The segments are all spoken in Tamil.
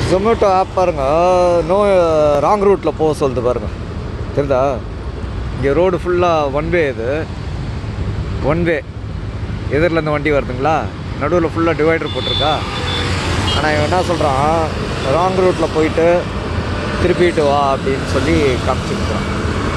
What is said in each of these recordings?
ஜொமேட்டோ ஆப் பாருங்கள், நோ ராங் ரூட்டில் போக சொல்லுது பாருங்கள். தெரியுதா? இங்கே ரோடு ஃபுல்லாக ஒன் வே. இது ஒன் வே. எதிரிலேருந்து வண்டி வருதுங்களா, நடுவில் ஃபுல்லாக டிவைடர் போட்டிருக்கா. ஆனால் இவன் என்ன சொல்கிறான், ராங் ரூட்டில் போயிட்டு திருப்பிட்டு வா அப்படின்னு சொல்லி காமிச்சிருக்கிறான்.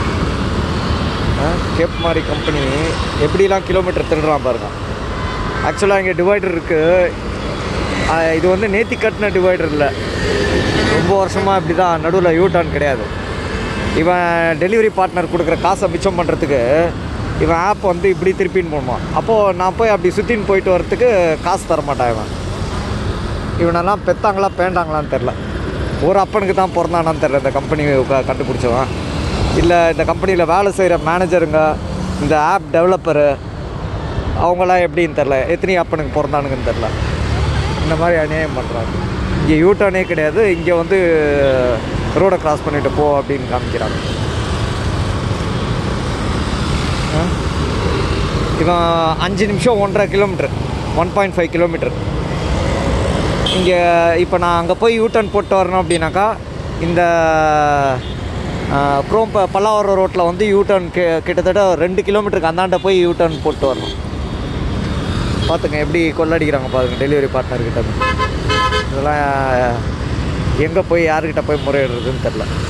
கேப் மாதிரி கம்பெனி எப்படிலாம் கிலோமீட்டர் திருடுறான் பாருங்க. ஆக்சுவலாக இங்கே டிவைடர் இருக்குது. இது வந்து நேத்தி கட்டின டிவைடர் இல்லை, ரொம்ப வருஷமாக இப்படி தான். நடுவில் யூட்டர்ன் கிடையாது. இவன் டெலிவரி பார்ட்னர் கொடுக்குற காசை மிச்சம் பண்ணுறதுக்கு இவன் ஆப் வந்து இப்படி திருப்பின்னு போடுவான். அப்போது நான் போய் அப்படி சுற்றின்னு போயிட்டு வரத்துக்கு காசு தரமாட்டான் இவன். இவனெல்லாம் பெற்றாங்களா பேண்டாங்களான்னு தெரில. ஒரு அப்பனுக்கு தான் பிறந்தானான்னு தெரில இந்த கம்பெனி கண்டுபிடிச்சவன். இல்லை இந்த கம்பெனியில் வேலை செய்கிற மேனேஜருங்க, இந்த ஆப் டெவலப்பரு, அவங்களாம் எப்படின்னு தெரில, எத்தனை அப்பனுக்கு பிறந்தானுங்கன்னு தெரில. இந்த மாதிரி அநியாயம் பண்ணுறாங்க. இங்கே யூட்டர்னே கிடையாது. இங்கே வந்து ரோடை க்ராஸ் பண்ணிவிட்டு போ அப்படின்னு காமிக்கிறாங்க. இவன் 5 நிமிஷம் 1.5 கிலோமீட்ரு, 1.5 கிலோமீட்ரு. இங்கே இப்போ நான் அங்கே போய் யூட்டர்ன் போட்டு வரணும் அப்படின்னாக்கா இந்த பல்லாவரம் ரோட்டில் வந்து யூட்டர்ன் கிட்டத்தட்ட 2 கிலோமீட்டருக்கு அந்தாண்ட போய் யூட்டர்ன் போட்டு வரணும். பார்த்துங்க எப்படி கொள்ளடிக்கிறாங்க பாருங்கள் டெலிவரி பார்ட்னர்கிட்ட. இதெல்லாம் எங்கே போய் யார்கிட்ட போய் முறையிடுறதுன்னு தெரில.